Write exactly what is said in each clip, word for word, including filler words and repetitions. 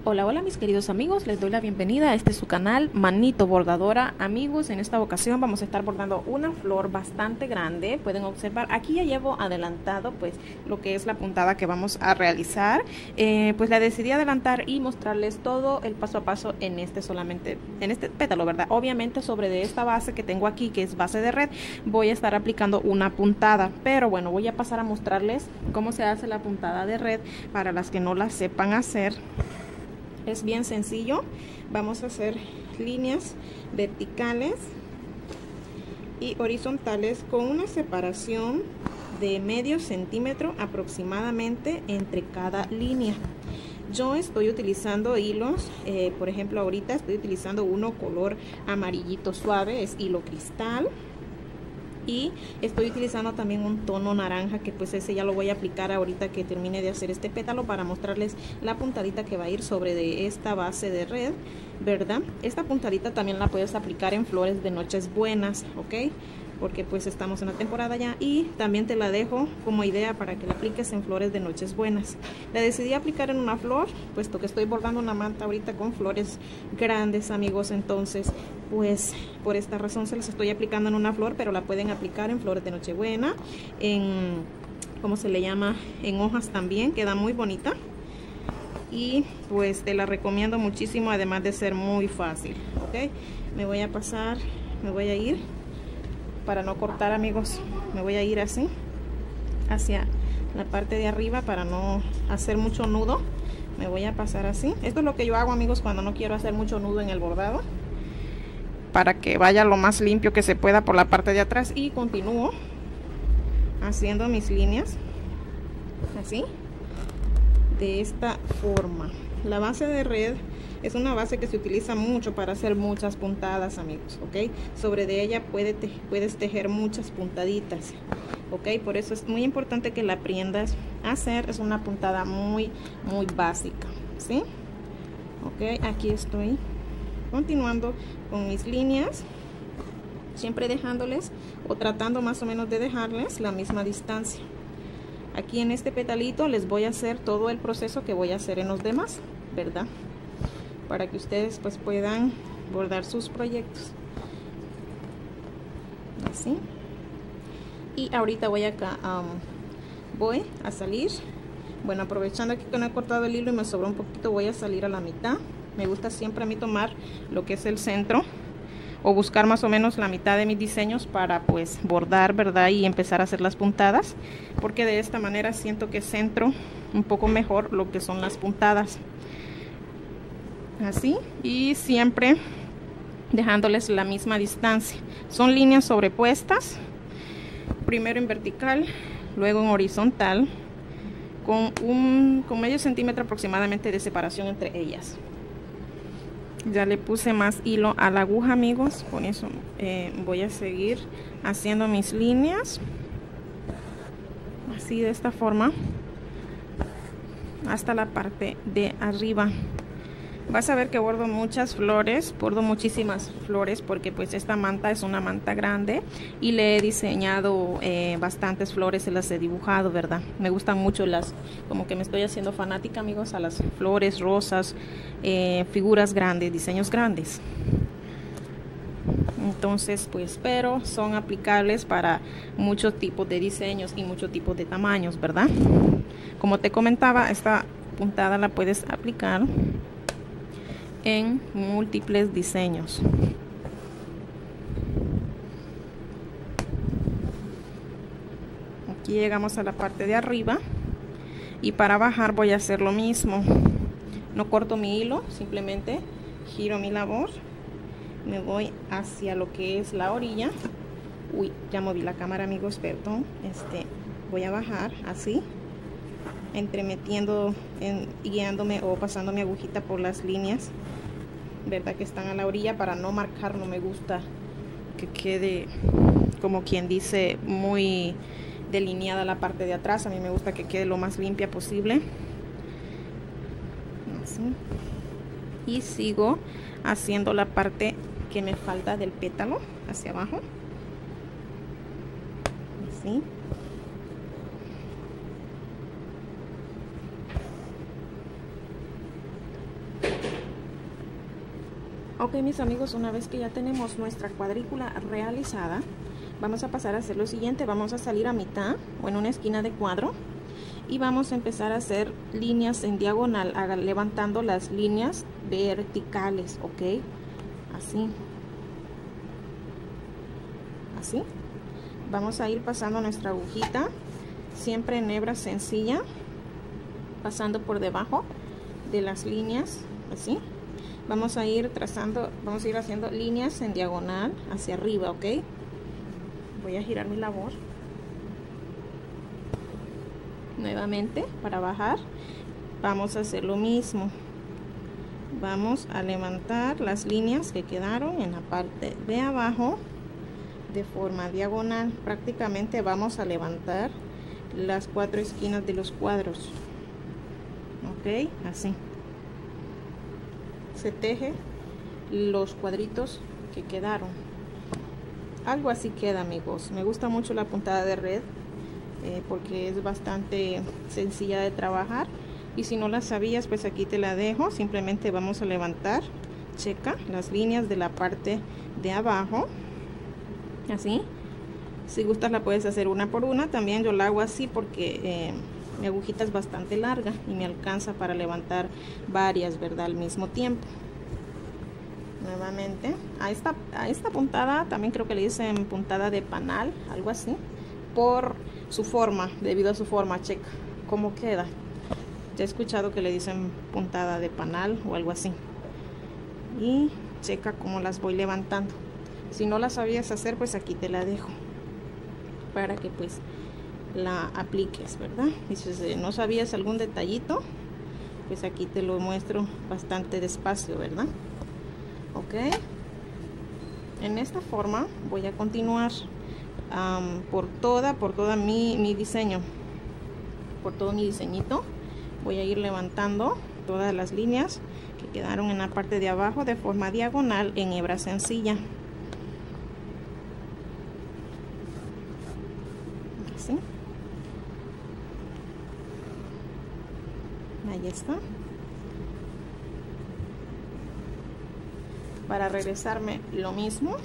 Hola, hola mis queridos amigos, les doy la bienvenida a este su canal Manito Bordadora. Amigos, en esta ocasión vamos a estar bordando una flor bastante grande. Pueden observar, aquí ya llevo adelantado pues lo que es la puntada que vamos a realizar. eh, Pues la decidí adelantar y mostrarles todo el paso a paso en este solamente, en este pétalo, ¿verdad? Obviamente sobre de esta base que tengo aquí, que es base de red, voy a estar aplicando una puntada. Pero bueno, voy a pasar a mostrarles cómo se hace la puntada de red para las que no la sepan hacer. Es bien sencillo. Vamos a hacer líneas verticales y horizontales con una separación de medio centímetro aproximadamente entre cada línea. Yo estoy utilizando hilos, eh, por ejemplo ahorita estoy utilizando uno color amarillito suave, es hilo cristal. Y estoy utilizando también un tono naranja, que pues ese ya lo voy a aplicar ahorita que termine de hacer este pétalo, para mostrarles la puntadita que va a ir sobre de esta base de red, ¿verdad? Esta puntadita también la puedes aplicar en flores de noches buenas, ¿ok? Porque pues estamos en la temporada ya, y también te la dejo como idea para que la apliques en flores de noches buenas. La decidí aplicar en una flor, puesto que estoy bordando una manta ahorita con flores grandes, amigos. Entonces pues por esta razón se las estoy aplicando en una flor, pero la pueden aplicar en flores de nochebuena, en, ¿cómo se le llama? En hojas también, queda muy bonita. Y pues te la recomiendo muchísimo, además de ser muy fácil, ¿ok? Me voy a pasar, me voy a ir para no cortar, amigos, me voy a ir así hacia la parte de arriba para no hacer mucho nudo. Me voy a pasar así. Esto es lo que yo hago, amigos, cuando no quiero hacer mucho nudo en el bordado, para que vaya lo más limpio que se pueda por la parte de atrás. Y continúo haciendo mis líneas así, de esta forma. La base de red es una base que se utiliza mucho para hacer muchas puntadas, amigos, ¿ok? Sobre de ella puede te puedes tejer muchas puntaditas, ¿ok? Por eso es muy importante que la aprendas a hacer. Es una puntada muy, muy básica, ¿sí? Ok, aquí estoy continuando con mis líneas, siempre dejándoles o tratando más o menos de dejarles la misma distancia. Aquí en este petalito les voy a hacer todo el proceso que voy a hacer en los demás, ¿verdad? Para que ustedes pues puedan bordar sus proyectos así. Y ahorita voy acá, um, voy a salir, bueno, aprovechando aquí que no he cortado el hilo y me sobró un poquito, voy a salir a la mitad. Me gusta siempre a mí tomar lo que es el centro, o buscar más o menos la mitad de mis diseños para pues bordar, ¿verdad? Y empezar a hacer las puntadas, porque de esta manera siento que centro un poco mejor lo que son las puntadas. Así, y siempre dejándoles la misma distancia. Son líneas sobrepuestas, primero en vertical, luego en horizontal, con un con medio centímetro aproximadamente de separación entre ellas. Ya le puse más hilo a la aguja, amigos, con eso eh, voy a seguir haciendo mis líneas así, de esta forma, hasta la parte de arriba. Vas a ver que bordo muchas flores, bordo muchísimas flores, porque pues esta manta es una manta grande y le he diseñado eh, bastantes flores, se las he dibujado, ¿verdad? Me gustan mucho las, como que me estoy haciendo fanática, amigos, a las flores, rosas, eh, figuras grandes, diseños grandes. Entonces pues, pero son aplicables para muchos tipos de diseños y muchos tipos de tamaños, ¿verdad? Como te comentaba, esta puntada la puedes aplicar en múltiples diseños. Aquí llegamos a la parte de arriba, y para bajar voy a hacer lo mismo. No corto mi hilo, simplemente giro mi labor, me voy hacia lo que es la orilla. Uy, ya moví la cámara, amigos, perdón. Este, voy a bajar así, entremetiendo en, guiándome o pasando mi agujita por las líneas, ¿verdad? Que están a la orilla, para no marcar. No me gusta que quede, como quien dice, muy delineada la parte de atrás. A mí me gusta que quede lo más limpia posible. Así. Y sigo haciendo la parte que me falta del pétalo hacia abajo, así. Ok, mis amigos, una vez que ya tenemos nuestra cuadrícula realizada, vamos a pasar a hacer lo siguiente. Vamos a salir a mitad o en una esquina de cuadro y vamos a empezar a hacer líneas en diagonal, levantando las líneas verticales, ok, así, así. Vamos a ir pasando nuestra agujita, siempre en hebra sencilla, pasando por debajo de las líneas, así. Vamos a ir trazando, vamos a ir haciendo líneas en diagonal hacia arriba, ok. Voy a girar mi labor nuevamente para bajar. Vamos a hacer lo mismo. Vamos a levantar las líneas que quedaron en la parte de abajo de forma diagonal. Prácticamente vamos a levantar las cuatro esquinas de los cuadros, ok, así. Se teje los cuadritos que quedaron, algo así queda, amigos. Me gusta mucho la puntada de red eh, porque es bastante sencilla de trabajar, y si no la sabías, pues aquí te la dejo. Simplemente vamos a levantar, checa las líneas de la parte de abajo, así. Si gustas la puedes hacer una por una, también yo la hago así porque eh, mi agujita es bastante larga y me alcanza para levantar varias, ¿verdad?, al mismo tiempo. Nuevamente a esta, a esta puntada también creo que le dicen puntada de panal, algo así, por su forma, debido a su forma. Checa cómo queda. Ya he escuchado que le dicen puntada de panal o algo así, y checa cómo las voy levantando. Si no la sabías hacer, pues aquí te la dejo para que pues la apliques, ¿verdad? Y si no sabías algún detallito, pues aquí te lo muestro bastante despacio, ¿verdad? Ok, en esta forma voy a continuar um, por toda por toda mi, mi diseño, por todo mi diseñito. Voy a ir levantando todas las líneas que quedaron en la parte de abajo de forma diagonal en hebra sencilla, así. Ahí está. Para regresarme lo mismo,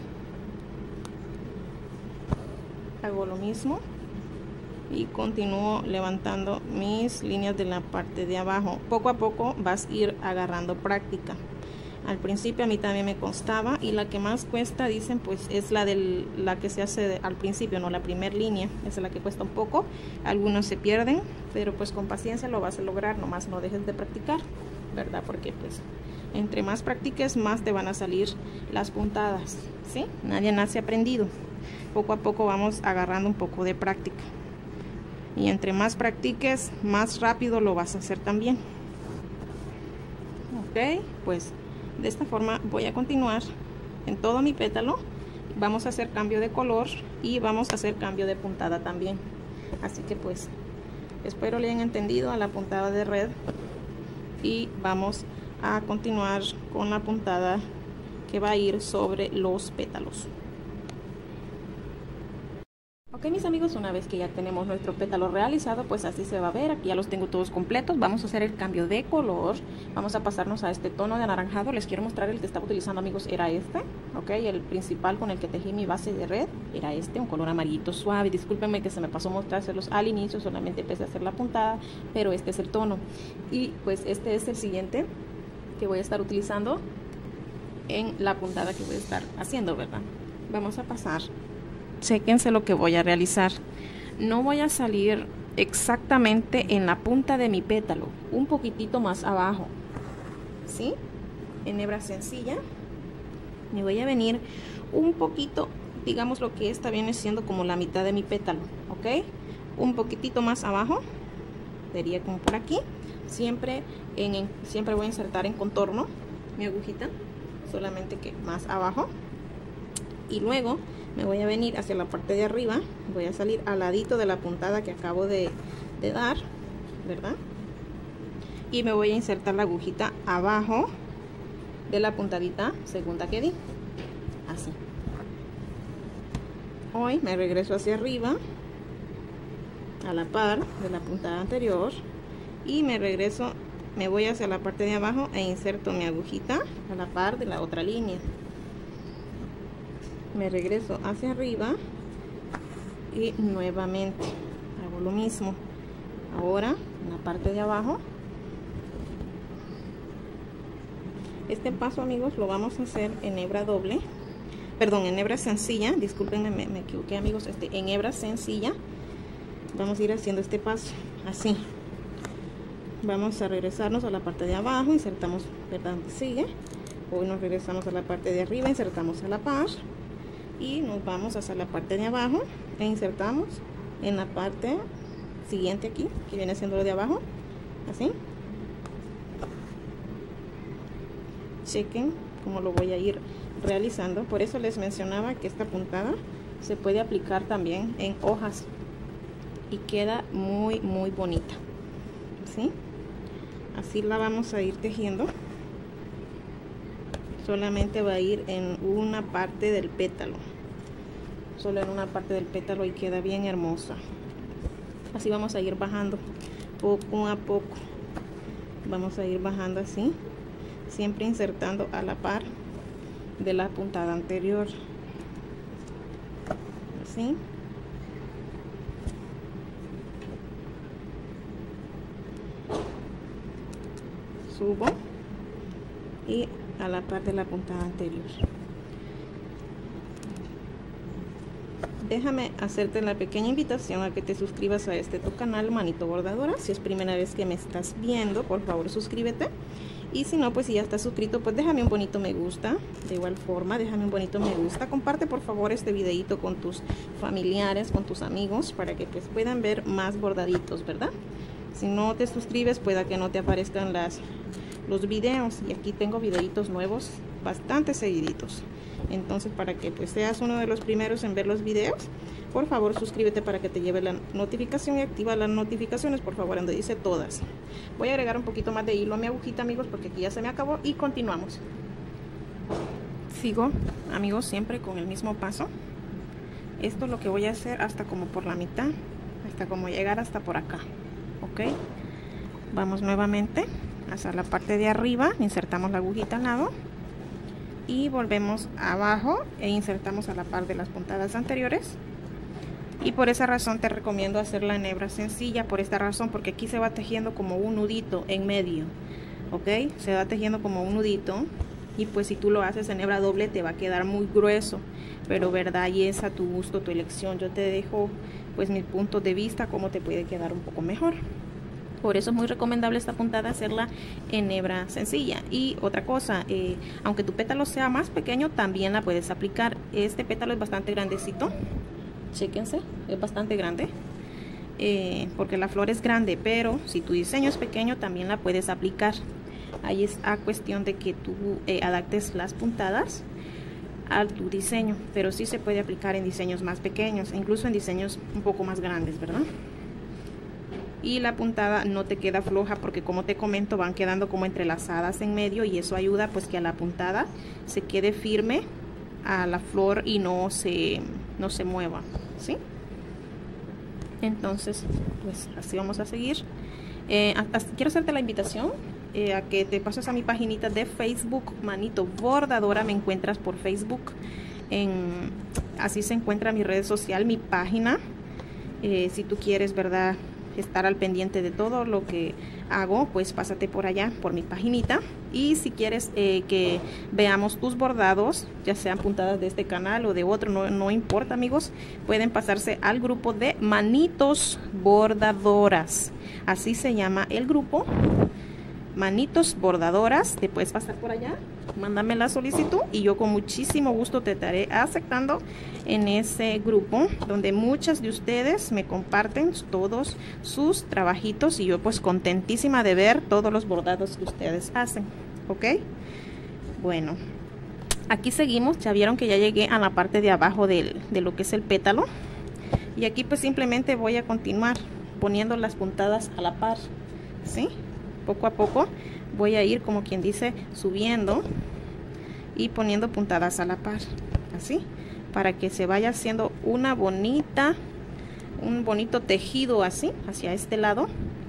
hago lo mismo y continúo levantando mis líneas de la parte de abajo. Poco a poco vas a ir agarrando práctica. Al principio a mí también me costaba, y la que más cuesta, dicen, pues es la de la que se hace de, al principio, no la primera línea. Esa es la que cuesta un poco. Algunos se pierden, pero pues con paciencia lo vas a lograr. Nomás no dejes de practicar, ¿verdad? Porque pues entre más practiques, más te van a salir las puntadas, ¿sí? Nadie nace aprendido. Poco a poco vamos agarrando un poco de práctica, y entre más practiques, más rápido lo vas a hacer también. Ok, pues de esta forma voy a continuar en todo mi pétalo. Vamos a hacer cambio de color y vamos a hacer cambio de puntada también. Así que pues espero le hayan entendido a la puntada de red, y vamos a continuar con la puntada que va a ir sobre los pétalos. Ok, mis amigos, una vez que ya tenemos nuestro pétalo realizado, pues así se va a ver. Aquí ya los tengo todos completos. Vamos a hacer el cambio de color. Vamos a pasarnos a este tono de anaranjado. Les quiero mostrar el que estaba utilizando, amigos, era este. Ok, el principal con el que tejí mi base de red era este, un color amarillito suave. Discúlpenme que se me pasó mostrárselos al inicio, solamente empecé a hacer la puntada, pero este es el tono. Y pues este es el siguiente que voy a estar utilizando en la puntada que voy a estar haciendo, ¿verdad? Vamos a pasar. Chéquense lo que voy a realizar. No voy a salir exactamente en la punta de mi pétalo, un poquitito más abajo, ¿sí? En hebra sencilla me voy a venir un poquito, digamos lo que esta viene siendo como la mitad de mi pétalo, ¿ok? Un poquitito más abajo, sería como por aquí. Siempre, en, en, siempre voy a insertar en contorno mi agujita, solamente que más abajo. Y luego me voy a venir hacia la parte de arriba, voy a salir al ladito de la puntada que acabo de, de dar, ¿verdad? Y me voy a insertar la agujita abajo de la puntadita segunda que di, así. Hoy me regreso hacia arriba, a la par de la puntada anterior, y me regreso me voy hacia la parte de abajo e inserto mi agujita a la par de la otra línea. Me regreso hacia arriba y nuevamente hago lo mismo. Ahora en la parte de abajo. Este paso, amigos, lo vamos a hacer en hebra doble, perdón, en hebra sencilla. Disculpen, me, me equivoqué, amigos. Este, en hebra sencilla vamos a ir haciendo este paso así. Vamos a regresarnos a la parte de abajo, insertamos, ¿verdad? Sigue. Hoy nos regresamos a la parte de arriba, insertamos a la par y nos vamos hacia la parte de abajo e insertamos en la parte siguiente aquí, que viene siendo lo de abajo, así. Chequen cómo lo voy a ir realizando. Por eso les mencionaba que esta puntada se puede aplicar también en hojas y queda muy muy bonita, ¿sí? Así la vamos a ir tejiendo. Solamente va a ir en una parte del pétalo, solo en una parte del pétalo, y queda bien hermosa. Así vamos a ir bajando poco a poco. Vamos a ir bajando así, siempre insertando a la par de la puntada anterior, así. Subo y a la par de la puntada anterior. Déjame hacerte la pequeña invitación a que te suscribas a este tu canal, Manito Bordadora. Si es primera vez que me estás viendo, por favor suscríbete. Y si no, pues si ya estás suscrito, pues déjame un bonito me gusta. De igual forma, déjame un bonito me gusta. Comparte por favor este videito con tus familiares, con tus amigos, para que pues puedan ver más bordaditos, ¿verdad? Si no te suscribes, pueda que no te aparezcan las, los videos. Y aquí tengo videitos nuevos, bastante seguiditos. Entonces, para que pues seas uno de los primeros en ver los videos, por favor suscríbete para que te lleve la notificación y activa las notificaciones, por favor, donde dice todas. Voy a agregar un poquito más de hilo a mi agujita, amigos, porque aquí ya se me acabó, y continuamos. Sigo, amigos, siempre con el mismo paso. Esto es lo que voy a hacer hasta como por la mitad, hasta como llegar hasta por acá, ok. Vamos nuevamente hacia la parte de arriba, insertamos la agujita al lado y volvemos abajo e insertamos a la par de las puntadas anteriores. Y por esa razón te recomiendo hacerla en hebra sencilla, por esta razón, porque aquí se va tejiendo como un nudito en medio, ok, se va tejiendo como un nudito. Y pues si tú lo haces en hebra doble te va a quedar muy grueso, pero verdad, y es a tu gusto, tu elección. Yo te dejo pues mi punto de vista, cómo te puede quedar un poco mejor. Por eso es muy recomendable esta puntada hacerla en hebra sencilla. Y otra cosa, eh, aunque tu pétalo sea más pequeño, también la puedes aplicar. Este pétalo es bastante grandecito, chéquense, es bastante grande, eh, porque la flor es grande, pero si tu diseño es pequeño también la puedes aplicar. Ahí es a cuestión de que tú eh, adaptes las puntadas a tu diseño, pero sí se puede aplicar en diseños más pequeños, incluso en diseños un poco más grandes, ¿verdad? Y la puntada no te queda floja, porque como te comento, van quedando como entrelazadas en medio, y eso ayuda pues que a la puntada se quede firme a la flor y no se, no se mueva, ¿sí? Entonces pues así vamos a seguir. eh, hasta, quiero hacerte la invitación eh, a que te pases a mi paginita de Facebook, Manito Bordadora. Me encuentras por Facebook, en, así se encuentra mi red social, mi página. Eh, si tú quieres, ¿verdad?, estar al pendiente de todo lo que hago, pues pásate por allá, por mi paginita. Y si quieres eh, que veamos tus bordados, ya sean puntadas de este canal o de otro, no, no importa, amigos, pueden pasarse al grupo de Manitos Bordadoras. Así se llama el grupo, Manitos Bordadoras. Te puedes pasar por allá, mándame la solicitud y yo con muchísimo gusto te estaré aceptando en ese grupo, donde muchas de ustedes me comparten todos sus trabajitos, y yo pues contentísima de ver todos los bordados que ustedes hacen, ok. Bueno, aquí seguimos. Ya vieron que ya llegué a la parte de abajo del, de lo que es el pétalo, y aquí pues simplemente voy a continuar poniendo las puntadas a la par, ¿sí? Poco a poco voy a ir, como quien dice, subiendo y poniendo puntadas a la par, así, para que se vaya haciendo una bonita, un bonito tejido así, hacia este lado,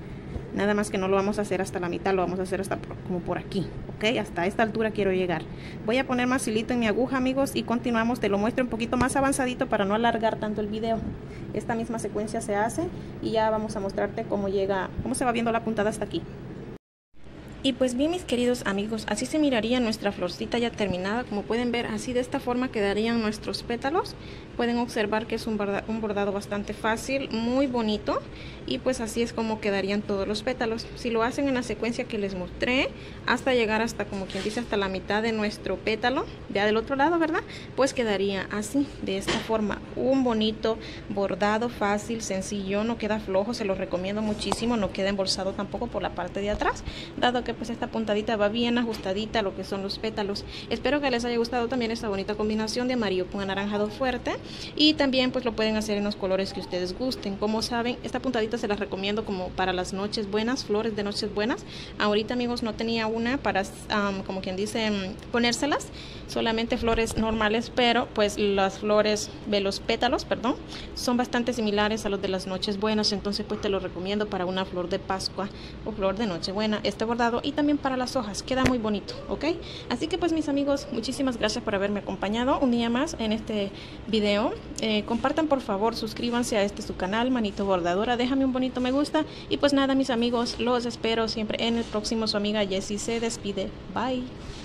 nada más que no lo vamos a hacer hasta la mitad, lo vamos a hacer hasta por, como por aquí, ok, hasta esta altura quiero llegar. Voy a poner más hilito en mi aguja, amigos, y continuamos. Te lo muestro un poquito más avanzadito para no alargar tanto el video. Esta misma secuencia se hace y ya vamos a mostrarte cómo llega, cómo se va viendo la puntada hasta aquí. Y pues bien, mis queridos amigos, así se miraría nuestra florcita ya terminada. Como pueden ver, así de esta forma quedarían nuestros pétalos. Pueden observar que es un bordado, un bordado bastante fácil, muy bonito. Y pues así es como quedarían todos los pétalos. Si lo hacen en la secuencia que les mostré, hasta llegar hasta, como quien dice, hasta la mitad de nuestro pétalo, ya del otro lado, ¿verdad? Pues quedaría así, de esta forma. Un bonito bordado fácil, sencillo, no queda flojo, se lo recomiendo muchísimo. No queda embolsado tampoco por la parte de atrás, dado que pues esta puntadita va bien ajustadita a lo que son los pétalos. Espero que les haya gustado también esta bonita combinación de amarillo con anaranjado fuerte, y también pues lo pueden hacer en los colores que ustedes gusten. Como saben, esta puntadita se las recomiendo como para las noches buenas, flores de noches buenas. Ahorita, amigos, no tenía una para um, como quien dice, ponérselas, solamente flores normales, pero pues las flores de los pétalos, perdón, son bastante similares a los de las noches buenas, entonces pues te lo recomiendo para una flor de Pascua o flor de Nochebuena, este bordado. Y también para las hojas, queda muy bonito, ¿ok? Así que pues, mis amigos, muchísimas gracias por haberme acompañado un día más en este video. Eh, compartan, por favor, suscríbanse a este su canal, Manito Bordadora, déjame un bonito me gusta. Y pues nada, mis amigos, los espero siempre en el próximo. Su amiga Jessie se despide. Bye.